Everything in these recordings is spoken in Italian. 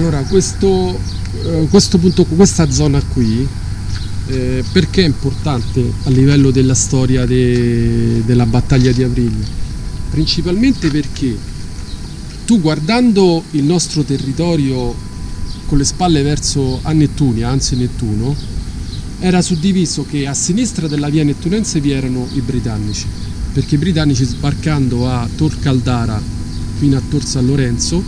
Allora, questo punto, questa zona qui, perché è importante a livello della storia della battaglia di Aprilia? Principalmente perché tu, guardando il nostro territorio con le spalle verso a Nettunia, anzi Nettuno, era suddiviso che a sinistra della via nettunense vi erano i britannici, perché i britannici, sbarcando a Tor Caldara fino a Tor San Lorenzo,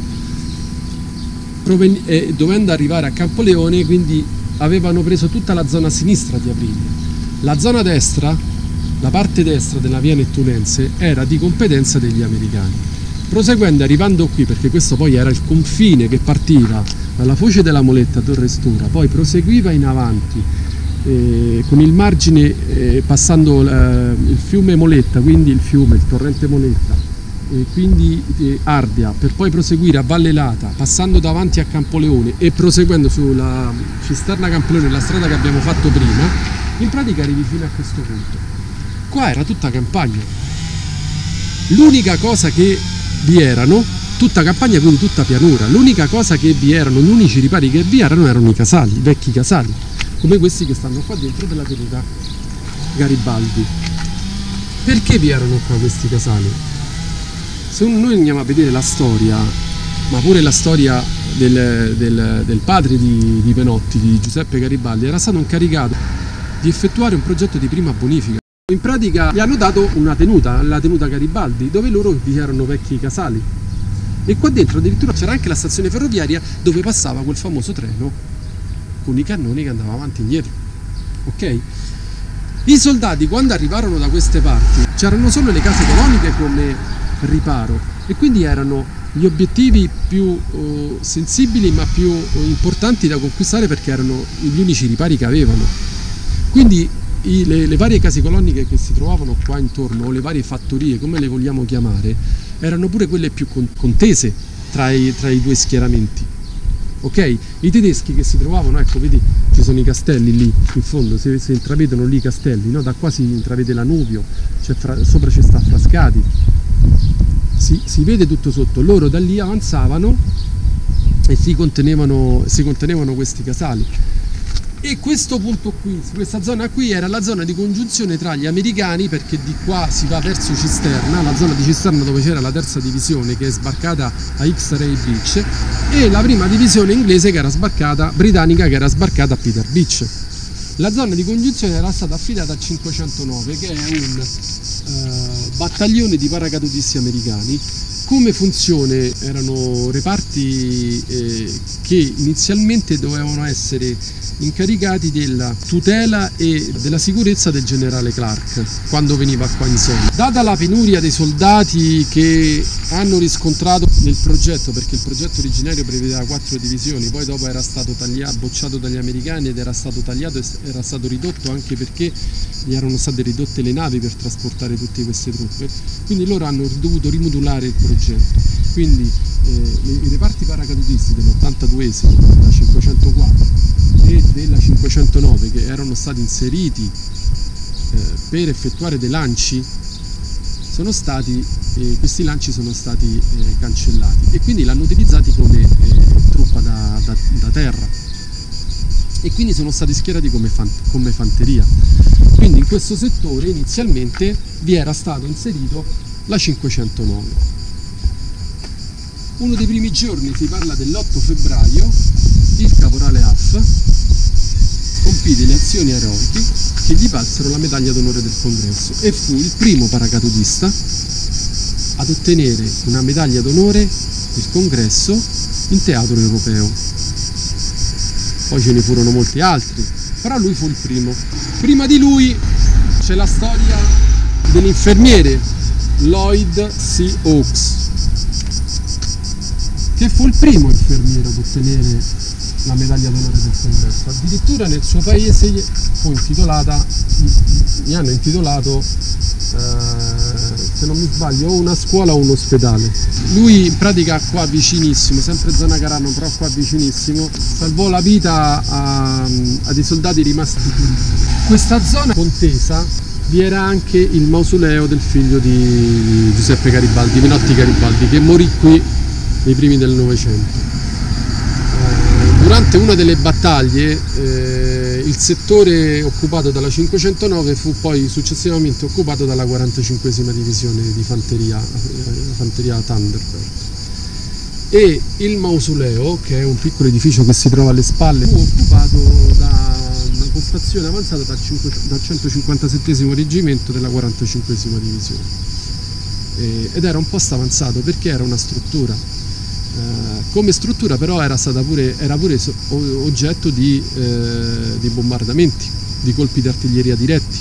dovendo arrivare a Campoleone, quindi avevano preso tutta la zona sinistra di Aprilia. La zona destra, la parte destra della via nettunense, era di competenza degli americani. Proseguendo, arrivando qui, perché questo poi era il confine che partiva dalla foce della Moletta, Torre Stura, poi proseguiva in avanti con il margine passando il fiume Moletta, quindi il torrente Moletta, quindi Ardea, per poi proseguire a Valle Lata, passando davanti a Campoleone e proseguendo sulla cisterna Campoleone, la strada che abbiamo fatto prima, in pratica arrivi fino a questo punto. Qua era tutta campagna. L'unica cosa che vi erano, tutta campagna, quindi tutta pianura, l'unica cosa che vi erano, gli unici ripari che vi erano i casali, i vecchi casali, come questi che stanno qua dentro della tenuta Garibaldi. Perché vi erano qua questi casali? Se noi andiamo a vedere la storia, ma pure la storia del padre di Penotti, di Giuseppe Garibaldi, era stato incaricato di effettuare un progetto di prima bonifica. In pratica gli hanno dato una tenuta, la tenuta Garibaldi, dove loro vi erano vecchi casali. E qua dentro addirittura c'era anche la stazione ferroviaria dove passava quel famoso treno con i cannoni che andava avanti e indietro. Ok? I soldati, quando arrivarono da queste parti, c'erano solo le case coloniche come riparo, e quindi erano gli obiettivi più sensibili ma più importanti da conquistare, perché erano gli unici ripari che avevano. Quindi le varie case coloniche che si trovavano qua intorno, o le varie fattorie, come le vogliamo chiamare, erano pure quelle più contese tra i due schieramenti. Ok? I tedeschi che si trovavano, ecco, vedi, ci sono i castelli lì in fondo, si intravedono lì i castelli, no? Da qua si intravede Lanuvio, sopra ci sta Frascati, si vede tutto sotto. Loro da lì avanzavano e si contenevano questi casali. E questo punto qui, questa zona qui, era la zona di congiunzione tra gli americani, perché di qua si va verso Cisterna, la zona di Cisterna dove c'era la terza divisione che è sbarcata a X-Ray Beach, e la prima divisione inglese che era sbarcata, britannica, che era sbarcata a Peter Beach. La zona di congiunzione era stata affidata al 509, che è un battaglione di paracadutisti americani. Come funzione erano reparti che inizialmente dovevano essere incaricati della tutela e della sicurezza del generale Clark quando veniva qua in zona. Data la penuria dei soldati che hanno riscontrato nel progetto, perché il progetto originario prevedeva 4 divisioni, poi dopo era stato bocciato dagli americani ed era stato tagliato, era stato ridotto anche perché gli erano state ridotte le navi per trasportare tutte queste truppe, quindi loro hanno dovuto rimodulare il progetto. Quindi i reparti paracadutisti dell'82esimo, della 504 e della 509, che erano stati inseriti per effettuare dei lanci, questi lanci sono stati cancellati, e quindi l'hanno utilizzati come truppa da terra, e quindi sono stati schierati come fanteria. Quindi in questo settore inizialmente vi era stato inserito la 509. Uno dei primi giorni, si parla dell'8 febbraio, il caporale Haff compì le azioni eroiche che gli valsero la medaglia d'onore del congresso, e fu il primo paracadutista ad ottenere una medaglia d'onore del congresso in teatro europeo. Poi ce ne furono molti altri, però lui fu il primo. Prima di lui c'è la storia dell'infermiere Lloyd C. Oakes, che fu il primo infermiere ad ottenere la medaglia d'onore del congresso. Addirittura nel suo paese gli hanno intitolato, se non mi sbaglio, o una scuola o un ospedale. Lui in pratica qua vicinissimo, sempre zona Carano, però qua vicinissimo, salvò la vita a dei soldati rimasti feriti. Questa zona contesa vi era anche il mausoleo del figlio di Giuseppe Garibaldi, Menotti Garibaldi, che morì qui nei primi del Novecento. durante una delle battaglie il settore occupato dalla 509 fu poi successivamente occupato dalla 45esima divisione di fanteria Thunderbird, e il mausoleo, che è un piccolo edificio che si trova alle spalle, fu occupato da una postazione avanzata dal 157esimo reggimento della 45esima divisione, ed era un posto avanzato perché era una struttura. Come struttura però era pure oggetto di bombardamenti, di colpi di artiglieria diretti.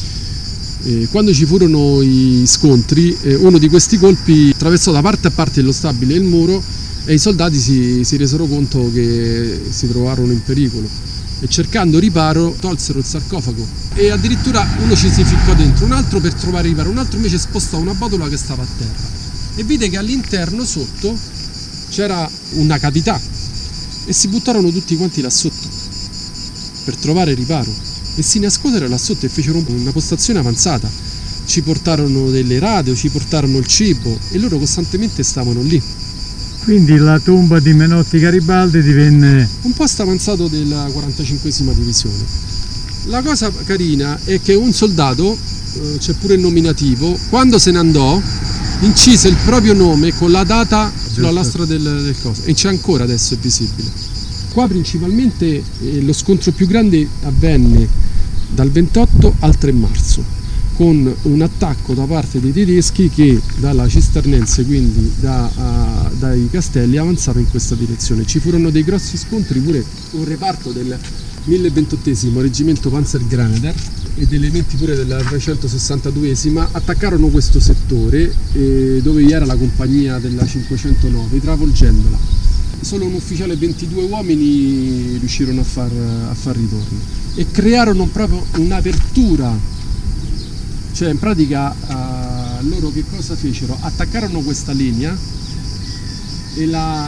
Quando ci furono i scontri, uno di questi colpi attraversò da parte a parte lo stabile e il muro, e i soldati si resero conto che si trovarono in pericolo, e cercando riparo tolsero il sarcofago, e addirittura uno ci si ficcò dentro, un altro per trovare riparo, un altro invece spostò una botola che stava a terra e vide che all'interno sotto c'era una cavità, e si buttarono tutti quanti là sotto per trovare riparo, e si nascosero là sotto e fecero una postazione avanzata. Ci portarono delle radio, ci portarono il cibo, e loro costantemente stavano lì. Quindi la tomba di Menotti Garibaldi divenne un posto avanzato della 45esima divisione. La cosa carina è che un soldato, c'è pure il nominativo, quando se ne andò incise il proprio nome con la data sulla lastra del coso, e c'è ancora, adesso è visibile. Qua principalmente lo scontro più grande avvenne dal 28 al 3 marzo, con un attacco da parte dei tedeschi che dalla Cisternense, quindi dai castelli, avanzava in questa direzione. Ci furono dei grossi scontri, pure un reparto del 1028esimo reggimento Panzergrenadier ed elementi pure della 362esima attaccarono questo settore, dove vi era la compagnia della 509, travolgendola. Solo un ufficiale e 22 uomini riuscirono a far ritorno, e crearono proprio un'apertura. Cioè, in pratica loro che cosa fecero? Attaccarono questa linea e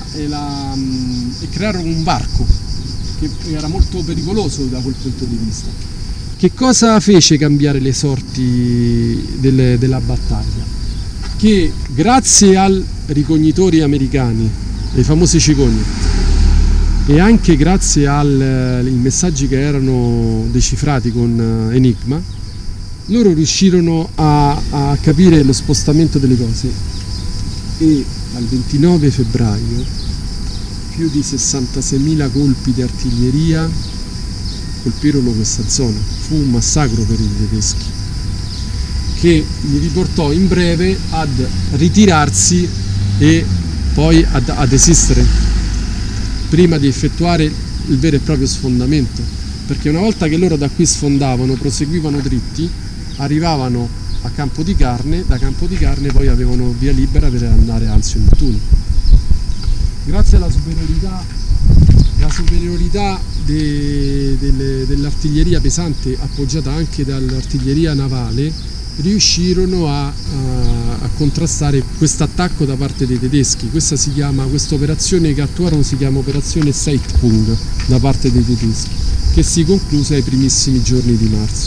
crearono un varco che era molto pericoloso da quel punto di vista. Che cosa fece cambiare le sorti della battaglia? Che grazie ai ricognitori americani, ai famosi cicogni, e anche grazie ai messaggi che erano decifrati con Enigma, loro riuscirono a capire lo spostamento delle cose, e al 29 febbraio più di 66.000 colpi di artiglieria colpirono questa zona. Fu un massacro per i tedeschi, che li riportò in breve ad ritirarsi e poi ad esistere prima di effettuare il vero e proprio sfondamento, perché una volta che loro da qui sfondavano, proseguivano dritti, arrivavano a Campo di Carne, da Campo di Carne poi avevano via libera per andare a Anzio Nettuno. Grazie alla superiorità dell'artiglieria pesante, appoggiata anche dall'artiglieria navale, riuscirono a contrastare questo attacco da parte dei tedeschi. Questa operazione che attuarono si chiama operazione Seitpung da parte dei tedeschi, che si concluse ai primissimi giorni di marzo.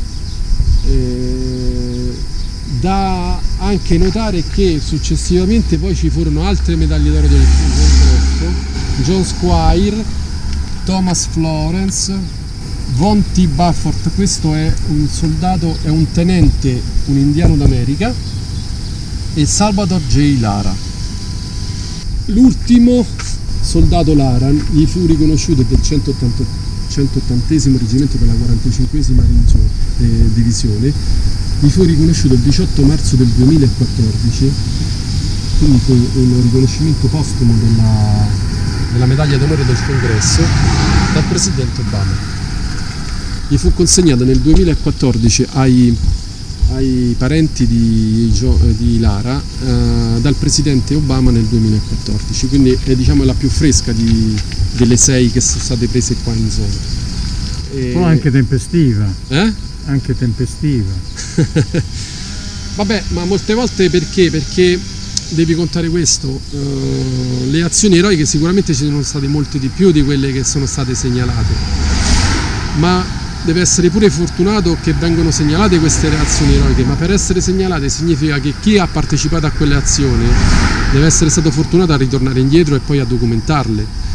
Da anche notare che successivamente poi ci furono altre medaglie d'oro del congresso: John Squire, Thomas Florence, Von T. Bafford. Questo è un soldato, è un tenente, un indiano d'America, e Salvador J. Lara. L'ultimo soldato Lara gli fu riconosciuto del 180esimo reggimento della 45esima divisione, gli fu riconosciuto il 18 marzo del 2014, quindi fu un riconoscimento postumo della medaglia d'onore del congresso dal presidente Obama. Gli fu consegnato nel 2014 ai parenti di Lara dal presidente Obama nel 2014, quindi è, diciamo, la più fresca delle 6 che sono state prese qua in zona. Però anche tempestiva. Anche tempestiva. Vabbè, ma molte volte perché? Perché devi contare questo, le azioni eroiche sicuramente ci sono state molte di più di quelle che sono state segnalate, ma deve essere pure fortunato che vengono segnalate queste azioni eroiche, ma per essere segnalate significa che chi ha partecipato a quelle azioni deve essere stato fortunato a ritornare indietro e poi a documentarle,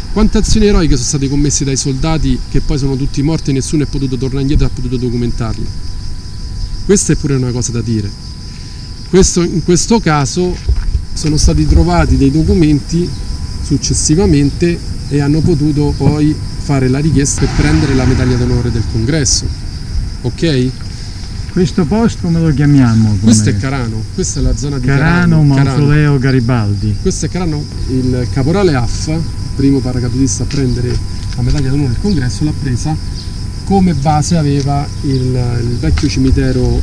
Quante azioni eroiche sono state commesse dai soldati che poi sono tutti morti e nessuno è potuto tornare indietro e ha potuto documentarle? Questa è pure una cosa da dire. In questo caso sono stati trovati dei documenti successivamente e hanno potuto poi fare la richiesta per prendere la medaglia d'onore del congresso. Ok? Questo posto come lo chiamiamo? Questo è Carano, questa è la zona di Carano, Mausoleo Garibaldi. Questo è Carano. Il caporale Affa, primo paracadutista a prendere la medaglia d'onore del congresso, l'ha presa come base, aveva il vecchio cimitero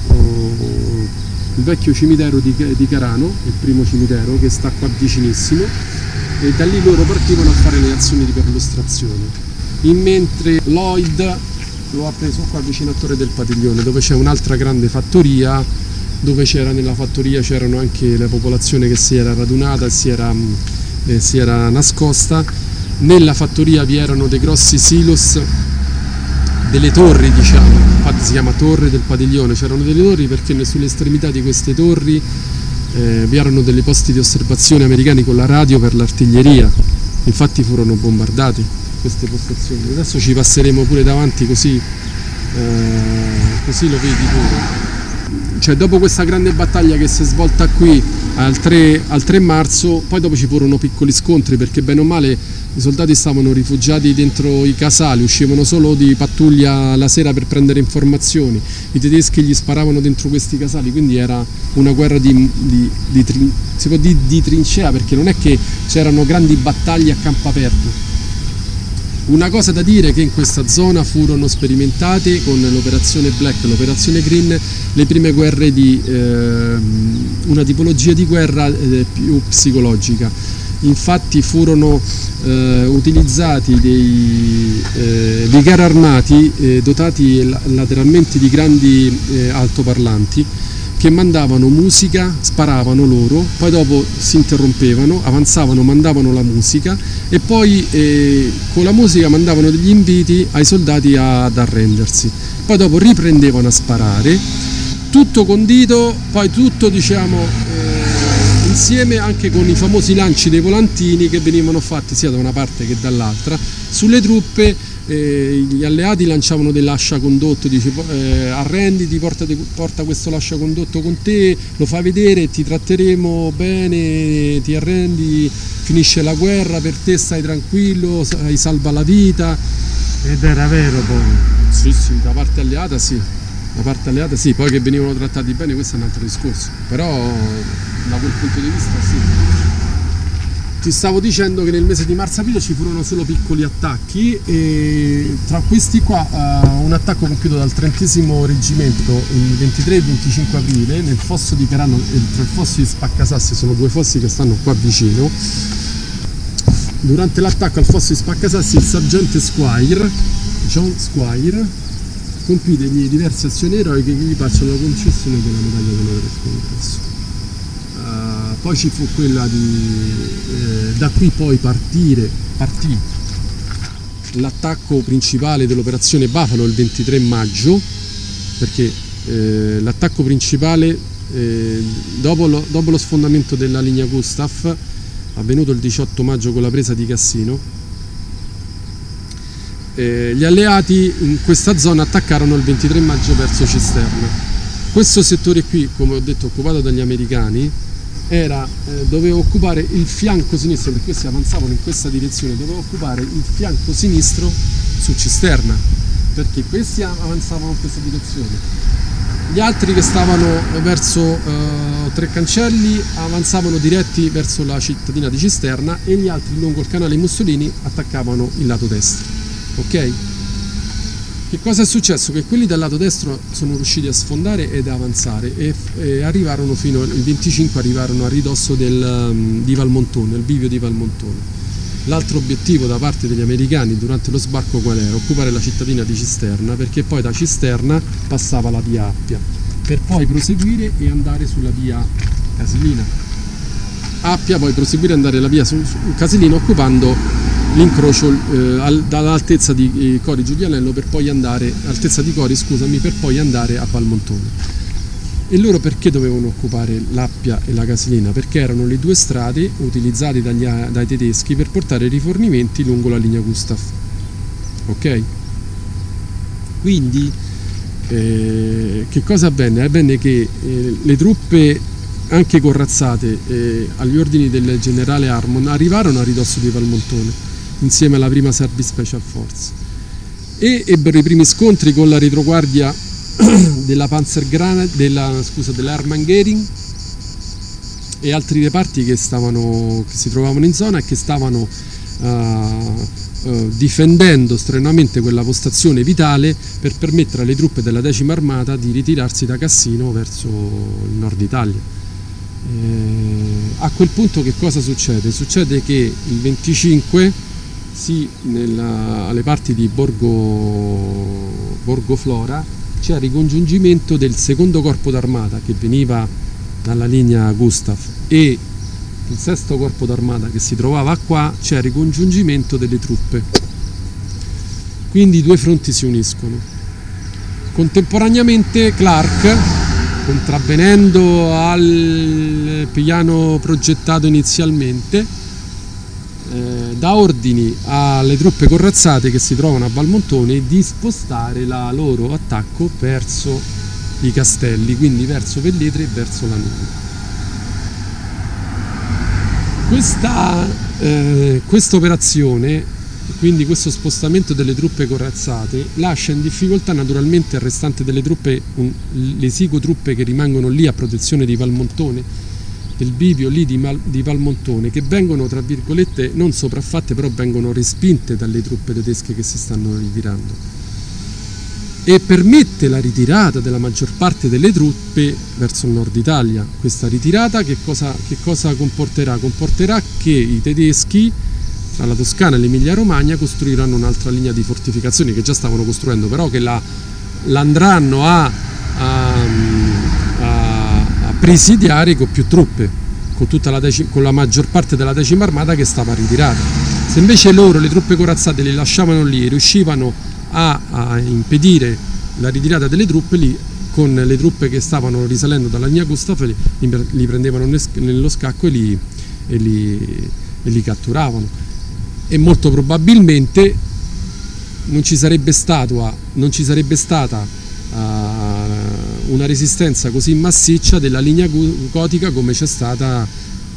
di Carano, il primo cimitero che sta qua vicinissimo, e da lì loro partivano a fare le azioni di perlustrazione. Mentre Lloyd lo ha preso qua vicino a Torre del Patiglione, dove c'è un'altra grande fattoria, dove nella fattoria c'erano anche la popolazione che si era radunata e si era nascosta. Nella fattoria vi erano dei grossi silos, delle torri, diciamo, infatti si chiama Torre del Patiglione, c'erano delle torri perché sulle estremità di queste torri vi erano dei posti di osservazione americani con la radio per l'artiglieria, infatti furono bombardati queste postazioni. Adesso ci passeremo pure davanti così lo vedi pure. Cioè, dopo questa grande battaglia che si è svolta qui al 3 marzo, poi dopo ci furono piccoli scontri perché bene o male i soldati stavano rifugiati dentro i casali, uscivano solo di pattuglia la sera per prendere informazioni, i tedeschi gli sparavano dentro questi casali, quindi era una guerra di trincea, perché non è che c'erano grandi battaglie a campo aperto. Una cosa da dire è che in questa zona furono sperimentate con l'operazione Black, l'operazione Green, le prime guerre di una tipologia di guerra più psicologica. Infatti furono utilizzati dei carri armati dotati lateralmente di grandi altoparlanti che mandavano musica, sparavano loro, poi dopo si interrompevano, avanzavano, mandavano la musica e poi con la musica mandavano degli inviti ai soldati ad arrendersi. Poi dopo riprendevano a sparare, tutto condito, poi tutto insieme anche con i famosi lanci dei volantini che venivano fatti sia da una parte che dall'altra sulle truppe. Gli alleati lanciavano dell'asciacondotto, dice arrenditi, porta questo lasciacondotto con te, lo fai vedere, ti tratteremo bene, ti arrendi, finisce la guerra, per te stai tranquillo, salva la vita. Ed era vero poi? Sì, da parte alleata sì, poi che venivano trattati bene questo è un altro discorso, però da quel punto di vista sì. Ti stavo dicendo che nel mese di marzo-aprile ci furono solo piccoli attacchi e tra questi qua un attacco compiuto dal 30° reggimento il 23 e il 25 aprile nel fosso di Carano e tra il fosso di Spaccasassi, sono due fossi che stanno qua vicino. Durante l'attacco al fosso di Spaccasassi il sergente John Squire compì diverse azioni eroiche che gli passano la concessione della medaglia d'onore del congresso. Poi ci fu quella da qui poi partì l'attacco principale dell'operazione Buffalo il 23 maggio, perché l'attacco principale dopo lo sfondamento della linea Gustav, avvenuto il 18 maggio con la presa di Cassino, gli alleati in questa zona attaccarono il 23 maggio verso Cisterna. Questo settore qui, come ho detto, occupato dagli americani, doveva occupare il fianco sinistro, perché questi avanzavano in questa direzione, doveva occupare il fianco sinistro su Cisterna, perché questi avanzavano in questa direzione. Gli altri che stavano verso Tre Cancelli avanzavano diretti verso la cittadina di Cisterna e gli altri lungo il canale Mussolini attaccavano il lato destro. Ok? Che cosa è successo? Che quelli dal lato destro sono riusciti a sfondare ed avanzare e arrivarono fino al 25, arrivarono a ridosso di Valmontone, il bivio di Valmontone. L'altro obiettivo da parte degli americani durante lo sbarco qual era? Occupare la cittadina di Cisterna, perché poi da Cisterna passava la via Appia, per poi proseguire e andare sulla via Casilina. Appia, poi proseguire e andare la via su Casilina occupando l'incrocio dall'altezza di Cori Giulianello per poi andare, altezza di Cori, scusami, per poi andare a Valmontone. E loro perché dovevano occupare l'Appia e la Casilina? Perché erano le due strade utilizzate dai tedeschi per portare rifornimenti lungo la linea Gustav. Ok? Quindi che cosa avvenne? Avvenne che le truppe anche corazzate agli ordini del generale Harmon arrivarono a ridosso di Valmontone insieme alla prima Serbi Special Force e ebbero i primi scontri con la retroguardia della Hermann Göring e altri reparti che si trovavano in zona e che stavano difendendo strenuamente quella postazione vitale per permettere alle truppe della 10ª Armata di ritirarsi da Cassino verso il nord Italia. A quel punto che cosa succede? Succede che il 25 alle parti di Borgoflora c'è il ricongiungimento del secondo corpo d'armata che veniva dalla linea Gustav e il sesto corpo d'armata che si trovava qua, c'è il ricongiungimento delle truppe. Quindi i due fronti si uniscono. Contemporaneamente Clark, contravvenendo al piano progettato inizialmente, dà ordini alle truppe corazzate che si trovano a Valmontone di spostare la loro attacco verso i castelli, quindi verso Velletri e verso Lanuvio. Questa operazione, quindi questo spostamento delle truppe corazzate, lascia in difficoltà naturalmente il restante delle truppe, le esigue truppe che rimangono lì a protezione di Valmontone, del bivio lì di Valmontone, che vengono tra virgolette non sopraffatte, però vengono respinte dalle truppe tedesche che si stanno ritirando, e permette la ritirata della maggior parte delle truppe verso il nord Italia. Questa ritirata che cosa comporterà? Comporterà che i tedeschi tra la Toscana e l'Emilia Romagna costruiranno un'altra linea di fortificazioni che già stavano costruendo, però che l'andranno a presidiare con più truppe, con la maggior parte della 10ª Armata che stava ritirata. Se invece le truppe corazzate li lasciavano lì e riuscivano a impedire la ritirata delle truppe, lì con le truppe che stavano risalendo dalla linea Gustav li prendevano nello scacco e li catturavano, e molto probabilmente non ci sarebbe stata una resistenza così massiccia della linea gotica come c'è stata,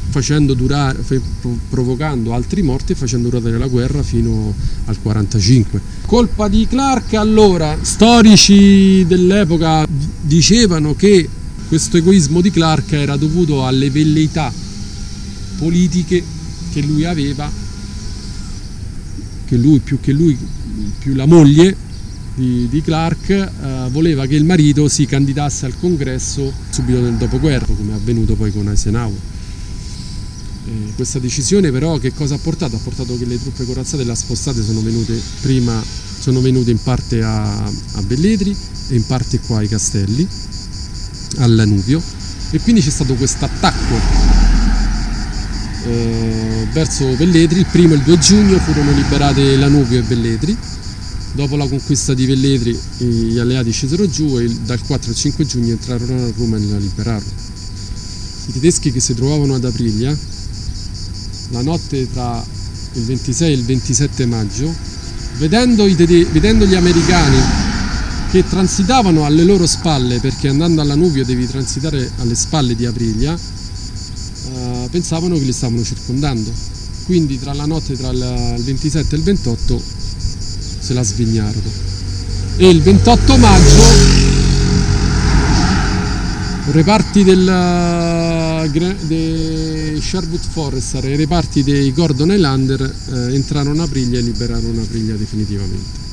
provocando altri morti e facendo durare la guerra fino al 45. Colpa di Clark? Allora, storici dell'epoca dicevano che questo egoismo di Clark era dovuto alle velleità politiche che lui aveva, più la moglie di Clark voleva che il marito si candidasse al congresso subito nel dopoguerra, come è avvenuto poi con Eisenhower. Questa decisione però che cosa ha portato? Ha portato che le truppe corazzate là spostate sono venute in parte a Velletri e in parte qua ai Castelli, al Lanuvio, e quindi c'è stato questo attacco verso Velletri. Il primo e il 2 giugno furono liberate Lanuvio e Velletri. Dopo la conquista di Velletri gli alleati scesero giù e dal 4 al 5 giugno entrarono a Roma e la liberarono. I tedeschi che si trovavano ad Aprilia, la notte tra il 26 e il 27 maggio, vedendo gli americani che transitavano alle loro spalle, perché andando alla Lanuvio devi transitare alle spalle di Aprilia, pensavano che li stavano circondando. Quindi tra la notte tra il 27 e il 28 se la svignarono, e il 28 maggio reparti dei Sherwood Forester e reparti dei Gordon Highlander entrarono a Aprilia e liberarono Aprilia definitivamente.